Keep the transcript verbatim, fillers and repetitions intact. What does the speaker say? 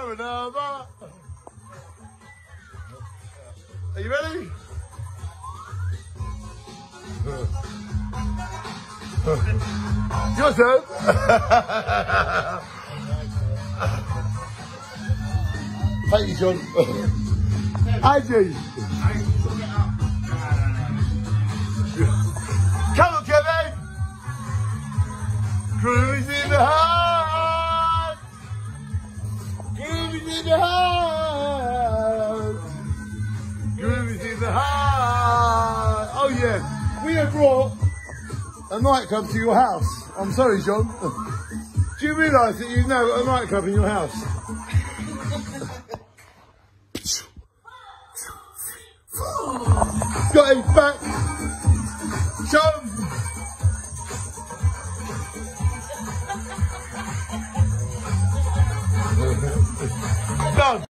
for another. Are you ready? Your turn. Thank you, John. Angie. Come on, Kevin. Cruise in the heart. Cruise in the heart. Cruise in the heart. Oh yeah, we have brought a nightclub to your house. I'm sorry, John. Do you realise that you've now got a nightclub in your house? Got him back. John. Done.